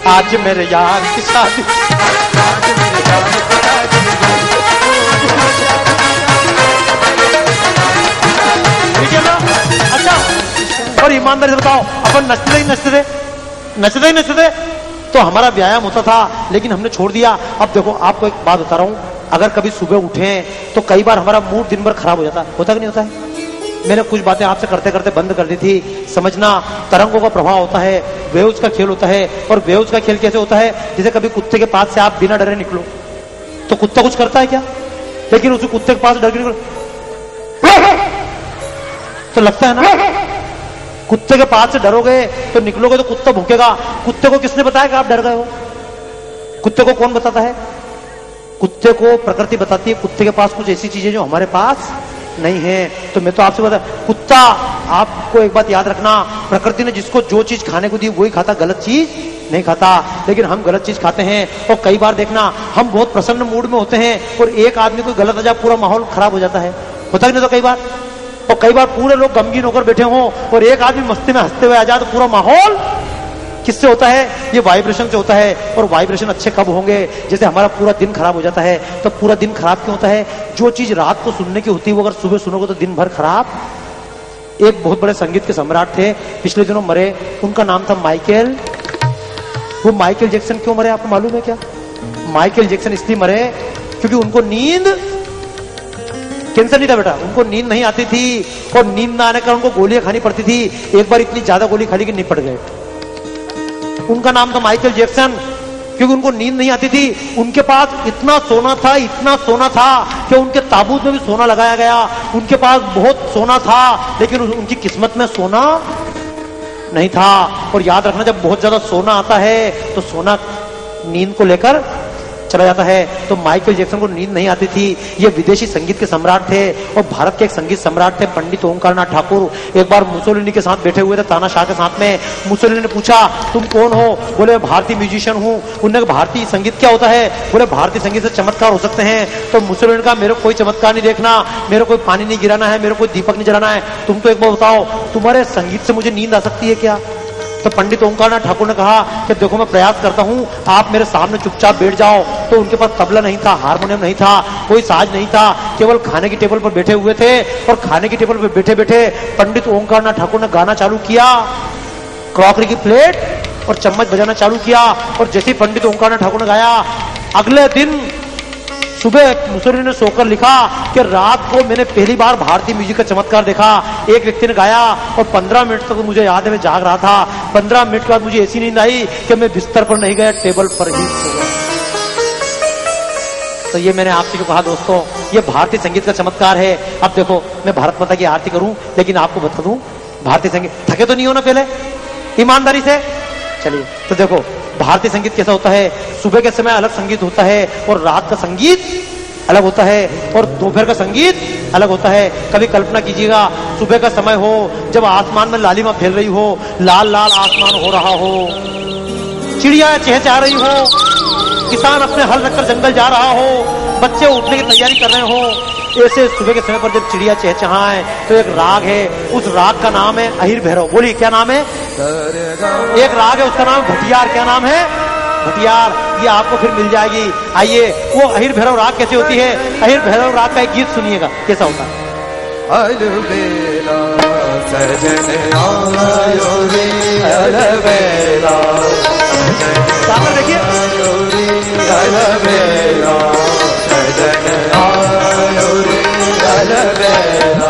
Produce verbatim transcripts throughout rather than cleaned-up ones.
आज मेरे यार की शादी, आज मेरे यार की शादी, ठीक है ना? अच्छा, और ईमानदारी से बताओ, अपन नचते ही नचते थे, नचते ही नचते थे तो हमारा व्यायाम होता था, लेकिन हमने छोड़ दिया। अब देखो आपको एक बात बता रहा हूं, अगर कभी सुबह उठे तो कई बार हमारा मूड दिन भर खराब हो जाता, होता कि नहीं होता है? मैंने कुछ बातें आपसे करते करते बंद कर दी थी। समझना, तरंगों का प्रभाव होता है, वेव्स का खेल होता है। और वेव्स का खेल कैसे होता है? जैसे कभी कुत्ते के पास से आप बिना डरे निकलो तो कुत्ता कुछ करता है क्या? लेकिन उस कुत्ते के पास डर के निकलो तो लगता है ना, कुत्ते के पास से डरोगे तो निकलोगे तो कुत्ता भूकेगा। कुत्ते को किसने बताया कि आप डर गए हो? कुत्ते को कौन बताता है? कुत्ते को प्रकृति बताती है। कुत्ते के पास कुछ ऐसी चीजें जो हमारे पास नहीं है। तो मैं तो आपसे बता, कुत्ता, आपको एक बात याद रखना, प्रकृति ने जिसको जो चीज खाने को दी वही खाता, गलत चीज नहीं खाता। लेकिन हम गलत चीज खाते हैं। और कई बार देखना, हम बहुत प्रसन्न मूड में होते हैं और एक आदमी कोई गलत आ जाए, पूरा माहौल खराब हो जाता है। होता कि नहीं? तो कई बार, और कई बार पूरे लोग गमगीन होकर बैठे हों और एक आदमी मस्ती में हंसते हुए आ जाए तो पूरा माहौल किससे होता है? ये वाइब्रेशन से होता है। और वाइब्रेशन अच्छे कब होंगे? जैसे हमारा पूरा दिन खराब हो जाता है। तो पूरा दिन खराब क्यों होता है? जो चीज रात को सुनने की होती है वो अगर सुबह सुनोगे तो दिन भर खराब। एक बहुत बड़े संगीत के सम्राट थे, पिछले दिनों मरे, उनका नाम था माइकल। वो माइकल जैक्सन क्यों मरे आपको मालूम है क्या? माइकल जैक्सन इसलिए मरे क्योंकि उनको नींद, कैंसर नहीं था बेटा, उनको नींद नहीं आती थी। और नींद ना आने का उनको गोलियां खानी पड़ती थी। एक बार इतनी ज्यादा गोली खा ली कि निपट गए। उनका नाम था माइकल जैक्सन क्योंकि उनको नींद नहीं आती थी। उनके पास इतना सोना था, इतना सोना था कि उनके ताबूत में भी सोना लगाया गया। उनके पास बहुत सोना था, लेकिन उनकी किस्मत में सोना नहीं था। और याद रखना, जब बहुत ज्यादा सोना आता है तो सोना नींद को लेकर चला जाता है। तो माइकल जैक्सन को नींद नहीं आती थी। ये विदेशी संगीत के सम्राट थे और भारत के एक संगीत सम्राट थे, पंडित ओंकारनाथ ठाकुर। एक बार मुसोलिनी के साथ बैठे हुए थे, तानाशाह के साथ में। मुसोलिनी ने पूछा, तुम कौन हो? बोले, भारतीय म्यूजिशियन हूं। उन्होंने कहा, भारतीय संगीत क्या होता है? बोले, भारतीय संगीत से चमत्कार हो सकते हैं। तो मुसोलिनी ने कहा, मेरे को कोई चमत्कार नहीं देखना, मेरे को कोई पानी नहीं गिराना है, मेरे को कोई दीपक नहीं जलाना है। तुम तो एक बार बताओ, तुम्हारे संगीत से मुझे नींद आ सकती है क्या? तो पंडित ओंकारनाथ ठाकुर ने कहा कि देखो, मैं प्रयास करता हूं, आप मेरे सामने चुपचाप बैठ जाओ। तो उनके पास तबला नहीं था, हारमोनियम नहीं था, कोई साज नहीं था, केवल खाने की टेबल पर बैठे हुए थे। और खाने की टेबल पर बैठे बैठे पंडित ओंकारनाथ ठाकुर ने गाना चालू किया, क्रॉकरी की प्लेट और चम्मच बजाना चालू किया। और जैसे ही पंडित ओंकारनाथ ठाकुर ने गाया, अगले दिन सुबह मुसोलिनी ने सोकर लिखा कि रात को मैंने पहली बार भारतीय म्यूजिक का चमत्कार देखा। एक व्यक्ति ने गाया और पंद्रह मिनट तक मुझे याद है मैं जाग रहा था। पंद्रह मिनट के बाद मुझे ऐसी नींद आई कि मैं बिस्तर पर नहीं गया, टेबल पर ही सो गया। तो ये मैंने आपसे जो कहा दोस्तों, ये भारतीय संगीत का चमत्कार है। अब देखो, मैं भारत माता की आरती करूं, लेकिन आपको बता दूं, भारतीय संगीत, थके तो नहीं हो ना पहले ईमानदारी से? चलिए, तो देखो भारतीय संगीत कैसा होता है। सुबह के समय अलग संगीत होता है और रात का संगीत अलग होता है और दोपहर का संगीत अलग होता है। कभी कल्पना कीजिएगा, सुबह का समय हो, जब आसमान में लालिमा फैल रही हो, लाल लाल आसमान हो रहा हो, चिड़िया चहचहा रही हो, किसान अपने हल रखकर जंगल जा रहा हो, बच्चे उठने की तैयारी कर रहे हो। ऐसे सुबह के समय पर जब चिड़िया चहचहाए तो एक राग है, उस राग का नाम है अहिर भैरव। बोलिए, क्या नाम है? एक राग है, उसका नाम भटियार। क्या नाम है? भटियार। ये आपको फिर मिल जाएगी। आइए, वो अहिर भैरव राग कैसे होती है? अहिर भैरव राग का एक गीत सुनिएगा, कैसा होता है। अलबेला सजन आयो रे, अलबेला सामने देखिए, अलबेला सजन आयो रे, अलबेला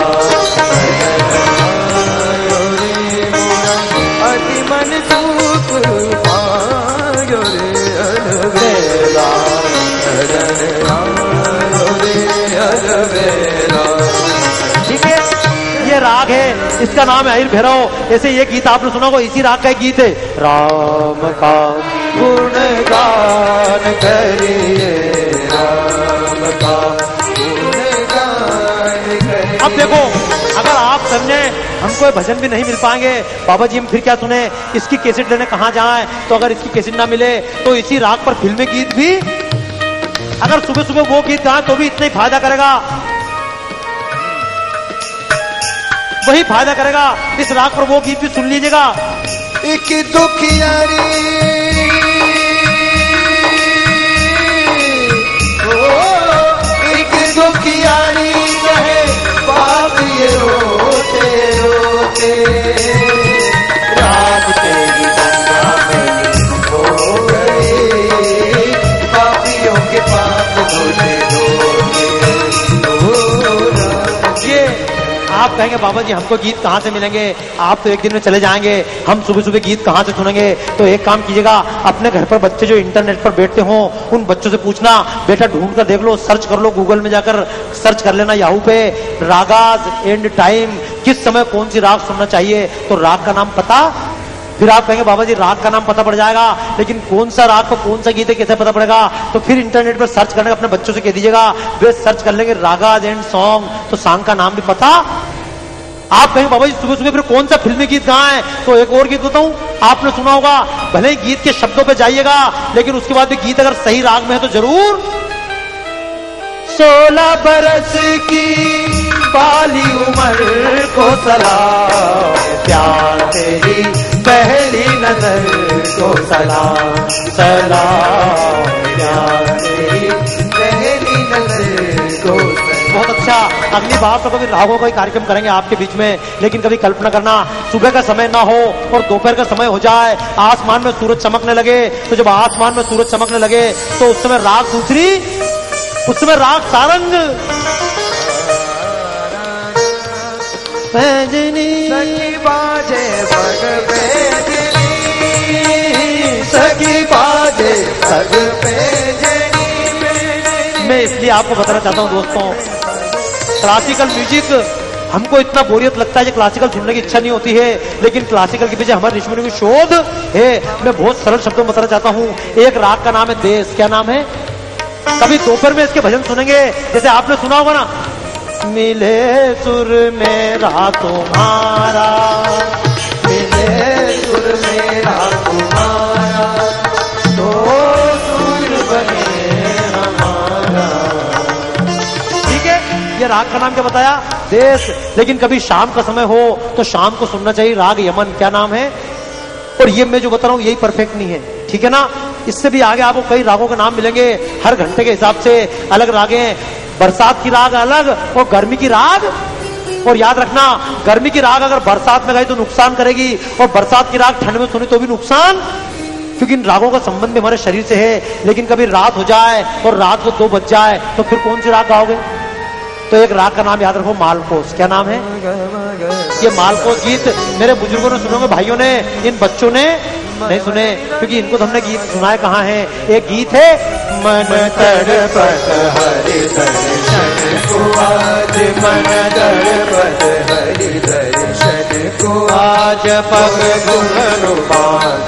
आयो रे, अति मन सुख पायो रे, अलबेला सजन आयो रे, अलबेला। ठीक है, ये राग है, इसका नाम है अहिर भैरव। ऐसे ये गीत आपने सुना होगा, इसी राग का एक गीत है, राम का गुणगान करिए, राम का गुणगान करिए। अब देखो, अगर आप समझे हमको भजन भी नहीं मिल पाएंगे, बाबा जी हम फिर क्या सुने, इसकी कैसेट लेने कहाँ जाएं? तो अगर इसकी कैसेट ना मिले तो इसी राग पर फिल्मी गीत भी, अगर सुबह सुबह वो गीत गाएं तो भी इतना ही फायदा करेगा, वही फायदा करेगा। इस राग पर वो गीत भी सुन लीजिएगा। एक दुखियारी आप कहेंगे बाबा जी हमको गीत कहाँ से मिलेंगे, आप तो एक दिन में चले जाएंगे, हम सुबह सुबह गीत कहाँ से सुनेंगे। तो एक काम कीजिएगा, अपने घर पर बच्चे जो इंटरनेट पर बैठते हो उन बच्चों से पूछना, बेटा ढूंढ कर देख लो, सर्च कर लो, गूगल में जाकर सर्च कर लेना याहू पे, रागाज एंड टाइम, किस समय कौन सी राग सुनना चाहिए, तो राग का नाम पता। फिर आप कहेंगे बाबा जी राग का नाम पता पड़ जाएगा, लेकिन कौन सा राग को कौन सा गीत है कैसे पता पड़ेगा। तो फिर इंटरनेट पर सर्च करने का अपने बच्चों से कह दीजिएगा, वे सर्च कर लेंगे रागाज एंड सॉन्ग, तो सॉन्ग का नाम भी पता। आप कहेंगे बाबा जी सुबह सुबह फिर कौन सा फिल्मी गीत कहाँ है, तो एक और गीत बताऊं, आपने सुना होगा, भले ही गीत के शब्दों पे जाइएगा लेकिन उसके बाद भी गीत अगर सही राग में है तो जरूर। सोलह बरस की बाली उम्र को सलाम, प्यार तेरी पहली नजर को सलाम, सलाम प्यार तेरी पहली नजर को सलाम। बहुत अच्छा, अगली बार तो कभी रागों का ही कार्यक्रम करेंगे आपके बीच में, लेकिन कभी कल्पना करना सुबह का समय ना हो और दोपहर का समय हो जाए, आसमान में सूरज चमकने लगे, तो जब आसमान में सूरज चमकने लगे तो उस समय राग दूसरी, उस समय राग सारंग। पैजनी सखी बाजे पग पैजनी, सखी बाजे पग पैजनी। मैं इसलिए आपको बताना चाहता हूं दोस्तों, क्लासिकल म्यूजिक हमको इतना बोरियत लगता है कि क्लासिकल सुनने की इच्छा नहीं होती है, लेकिन क्लासिकल के पीछे हमारे ऋषिमुनियों की शोध है। मैं बहुत सरल शब्दों में बताना चाहता हूं, एक राग का नाम है देश। क्या नाम है? कभी दोपहर में इसके भजन सुनेंगे, जैसे आपने सुना होगा ना, मिले सुर मेरा तुम्हारा, मिले सुर मेरा तुम्हारा, तो सुर बने हमारा। ठीक है, ये राग का नाम क्या बताया? देश। लेकिन कभी शाम का समय हो तो शाम को सुनना चाहिए राग यमन। क्या नाम है? और ये मैं जो बता रहा हूं यही परफेक्ट नहीं है, ठीक है ना। इससे भी आगे आपको कई रागों के नाम मिलेंगे, हर घंटे के हिसाब से अलग रागे हैं। बरसात की राग अलग और गर्मी की राग। और याद रखना, गर्मी की राग अगर बरसात में गाई तो नुकसान करेगी, और बरसात की राग ठंड में सुनी तो भी नुकसान, क्योंकि इन रागों का संबंध भी हमारे शरीर से है। लेकिन कभी रात हो जाए और रात को दो बज जाए तो फिर कौन सी राग गाओगे? तो एक राग का नाम याद रखो, मालकोस। क्या नाम है? ये मालकोस गीत मेरे बुजुर्गों ने सुने होंगे, भाइयों ने, इन बच्चों ने नहीं सुने, क्योंकि इनको तो हमने गीत सुनाए कहाँ है। एक गीत है, मन तड़पत हरि दर्शन को आज, मन तड़पत हरि दर्शन को आज, पग गुण बांध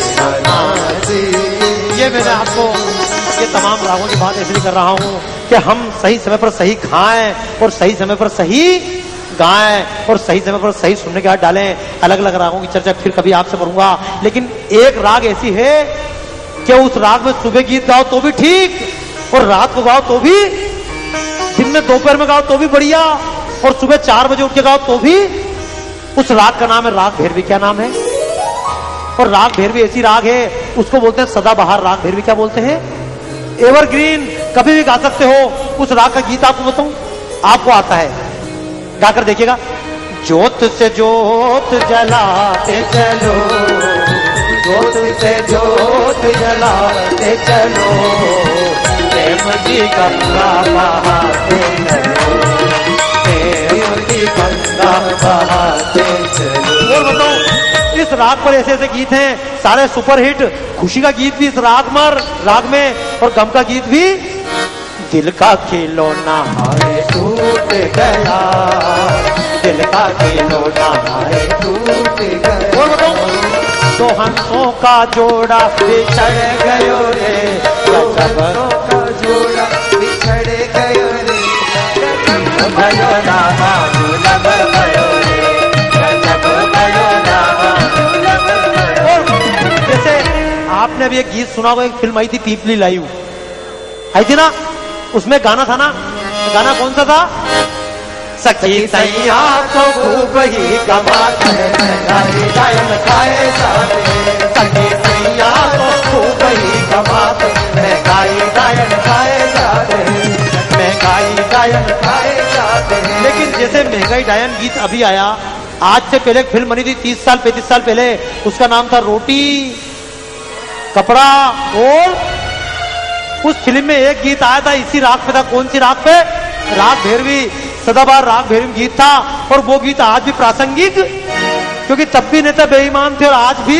नाची। ये मैंने आपको ये तमाम रागों की बात इसलिए कर रहा हूँ कि हम सही समय पर सही खाएं और सही समय पर सही गाएं और सही समय पर सही सुनने के हाथ डालें। अलग अलग रागों की चर्चा फिर कभी आपसे करूंगा, लेकिन एक राग ऐसी है कि उस राग में सुबह गीत गाओ तो भी ठीक, और रात को गाओ तो भी, दिन में दोपहर में गाओ तो भी बढ़िया, और सुबह चार बजे उठ के गाओ तो भी। उस राग का नाम है राग भैरवी। क्या नाम है? और राग भैरवी ऐसी राग है, उसको बोलते हैं सदाबहार राग भैरवी। क्या बोलते हैं? एवरग्रीन, कभी भी गा सकते हो। उस राग का गीत आपको बताऊं, आपको आता है, गाकर देखिएगा। ज्योत से ज्योत जलाते चलो, ज्योत से ज्योत जलाते चलो, प्रेम की गंगा बहाते चलो, प्रेम की गंगा बहाते चलो। और बताओ, इस राग पर ऐसे ऐसे गीत हैं सारे सुपरहिट। खुशी का गीत भी इस राग मर राग में, और गम का गीत भी। दिल का खिलौना हाय टूट गया, दिल का खिलौना हाय टूट गया। और बताओ, दो हंसों का जोड़ा बिछड़ गयो रे, दो हंसों का जोड़ा बिछड़ गयो रे, भयो रामा दुलभ भयो रे, गजब भयो रामा दुलभ भयो। जैसे आपने अभी एक गीत सुना होगा, एक फिल्म आई थी पीपली लाइव, आई थी ना, उसमें गाना था ना, गाना कौन सा था? सखी सैया तो खूब ही कमात है, महंगाई गायन खाए जाते, सखी सैया तो खूब ही कमात, महंगाई गायन खाए जाते, महंगाई गायन खाए जाते। लेकिन जैसे महंगाई डायन गीत अभी आया, आज से पहले एक फिल्म बनी थी तीस साल पैंतीस साल पहले, उसका नाम था रोटी कपड़ा। और उस फिल्म में एक गीत आया था इसी राग पे था। कौन सी राग पे? राग भैरवी। सदाबहार राग भैरवी गीत था, और वो गीत आज भी प्रासंगिक, क्योंकि तब भी नेता बेईमान थे और आज भी।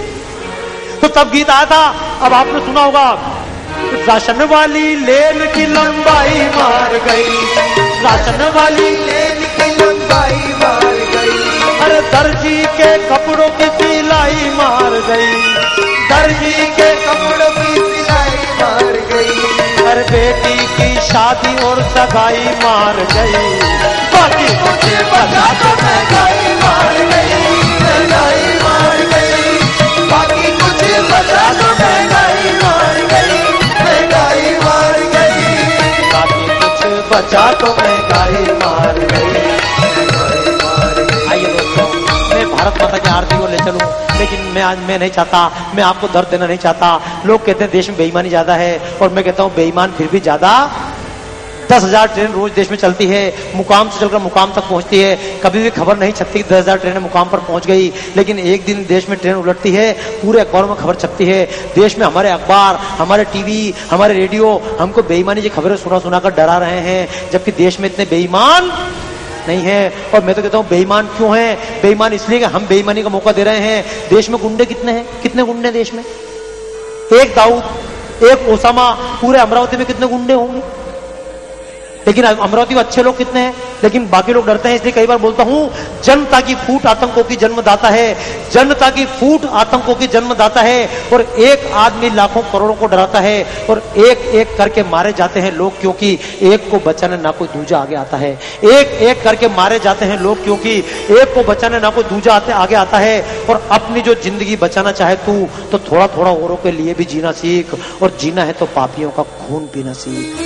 तो तब गीत आया था, अब आपने सुना होगा, राशन वाली लेन की लंबाई मार गई, राशन वाली लेन की लंबाई मार गई, अरे दर्जी के कपड़ों की सिलाई मार गई, दर्जी के कपड़ों की सिलाई मार गई, अरे बेटी की शादी और सगाई मार गई, बाकी मुझे बता तो महंगाई मार गई, महंगाई मार गई, बाकी मुझे बता तो महंगाई मार गई, महंगाई मार गई, बाकी कुछ बचा तो महंगाई मार गई, महंगाई मार गई। आइए दोस्तों, मैं भारत माता की आरती को ले चलूं, लेकिन मैं आज मैं नहीं चाहता, मैं आपको दर्द देना नहीं चाहता। लोग कहते हैं देश में बेईमानी ज्यादा है, और मैं कहता हूं बेईमान फिर भी ज्यादा। दस हजार ट्रेन रोज देश में चलती है, मुकाम से चलकर मुकाम तक पहुंचती है, कभी भी खबर नहीं छपती कि दस हजार ट्रेनें मुकाम पर पहुंच गई, लेकिन एक दिन देश में ट्रेन उलटती है, पूरे अखबारों में खबर छपती है। देश में हमारे अखबार, हमारे टीवी, हमारे रेडियो हमको बेईमानी की खबरें सुना सुना कर डरा रहे हैं, जबकि देश में इतने बेईमान नहीं है। और मैं तो कहता हूं बेईमान क्यों है? बेईमान इसलिए कि हम बेईमानी का मौका दे रहे हैं। देश में गुंडे कितने हैं? कितने गुंडे हैं देश में? एक दाऊद, एक ओसामा, पूरे अमरावती में कितने गुंडे होंगे? लेकिन अमरावती में अच्छे लोग कितने हैं? लेकिन बाकी लोग डरते हैं। इसलिए कई बार बोलता हूं, जनता की फूट आतंकों की जन्मदाता है, जनता की फूट आतंकों की जन्मदाता है। और एक आदमी लाखों करोड़ों को डराता है, और एक एक करके मारे जाते हैं लोग, क्योंकि एक को बचाने ना कोई दूजा आगे आता है। एक एक करके मारे जाते हैं लोग, क्योंकि एक को बचाने ना कोई दूजा आते आगे आता है। और अपनी जो जिंदगी बचाना चाहे तू, तो थोड़ा थोड़ा औरों के लिए भी जीना सीख, और जीना है तो पापियों का खून पीना सीख,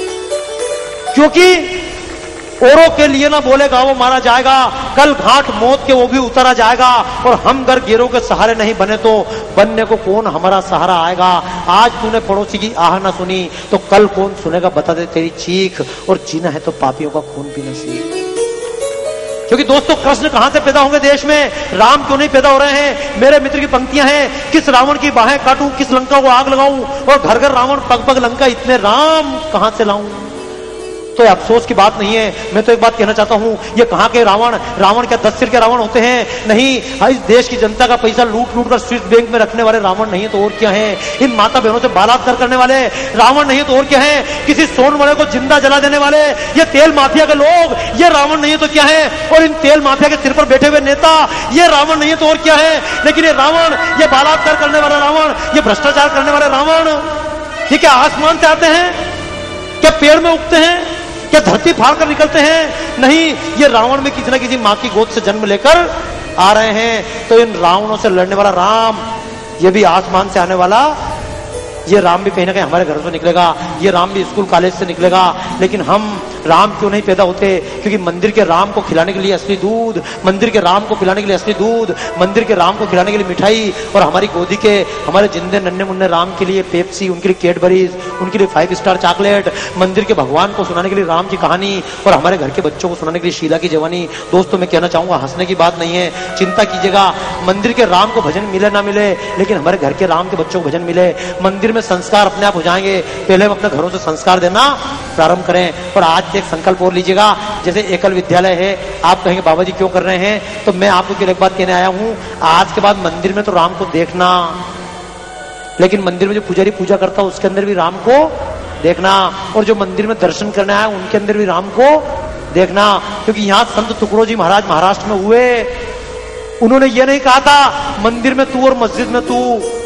क्योंकि औरों के लिए ना बोलेगा वो मारा जाएगा, कल घाट मौत के वो भी उतरा जाएगा। और हम घर गेरों के सहारे नहीं बने तो बनने को कौन हमारा सहारा आएगा? आज तूने पड़ोसी की आह ना सुनी, तो कल कौन सुनेगा? बता दे तेरी चीख। और जीना है तो पापियों का खून पीना सीख। क्योंकि दोस्तों, कृष्ण कहां से पैदा होंगे देश में? राम क्यों नहीं पैदा हो रहे हैं? मेरे मित्र की पंक्तियां हैं, किस रावण की बाहें काटूं, किस लंका को आग लगाऊं, और घर घर रावण पग पग लंका, इतने राम कहां से लाऊं? तो अफसोस की बात नहीं है। मैं तो एक बात कहना चाहता हूं, ये कहां के रावण? रावण क्या दस सिर के रावण होते हैं? नहीं, इस देश की जनता का पैसा लूट लूट कर स्विस बैंक में रखने वाले रावण नहीं है तो और क्या है? इन माता बहनों से बलात्कार करने वाले रावण नहीं है तो और क्या है? किसी सोनवड़े को जिंदा जला देने वाले ये तेल माफिया के लोग, ये रावण नहीं है तो क्या है? और इन तेल माफिया के सिर पर बैठे हुए नेता, ये रावण नहीं है तो और क्या है? लेकिन ये रावण, ये बलात्कार करने वाला रावण, ये भ्रष्टाचार करने वाले रावण, ये क्या आसमान से आते हैं? क्या पेड़ में उगते हैं? क्या धरती फाड़ कर निकलते हैं? नहीं, ये रावण में किसी न किसी मां की गोद से जन्म लेकर आ रहे हैं। तो इन रावणों से लड़ने वाला राम, ये भी आसमान से आने वाला, ये राम भी कहीं ना कहीं हमारे घर से निकलेगा, ये राम भी स्कूल कॉलेज से निकलेगा। लेकिन हम राम क्यों नहीं पैदा होते? क्योंकि मंदिर के राम को खिलाने के लिए असली दूध, मंदिर के राम को खिलाने के लिए असली दूध, मंदिर के राम को खिलाने के लिए मिठाई, और हमारी गोदी के हमारे जिंदे नन्हे मुन्ने राम के लिए पेप्सी, उनके लिए कैडबरीज, उनके लिए फाइव स्टार चॉकलेट, मंदिर के भगवान को सुनाने के लिए राम की कहानी, और हमारे घर के बच्चों को सुनाने के लिए शीला की जवानी। दोस्तों, मैं कहना चाहूंगा, हंसने की बात नहीं है, चिंता कीजिएगा। मंदिर के राम को भजन मिले ना मिले, लेकिन हमारे घर के राम के बच्चों को भजन मिले। मंदिर में संस्कार अपने आप हो जाएंगे। पहले हम अपने घरों से संस्कार देना प्रारंभ करें। और आज एक संकल्प और लीजिएगा, जैसे एकल विद्यालय है, आप कहेंगे बाबा जी क्यों कर रहे हैं, तो मैं आपको एक बात कहने आया हूं, आज के बाद मंदिर में तो राम को देखना, लेकिन मंदिर में जो पुजारी पूजा करता है उसके अंदर भी राम को देखना, और जो मंदिर में दर्शन करने आए उनके अंदर भी राम को देखना। क्योंकि यहां संत टुकड़ो जी महाराज महाराष्ट्र में हुए, उन्होंने ये नहीं कहा था मंदिर में तू और मस्जिद में तू,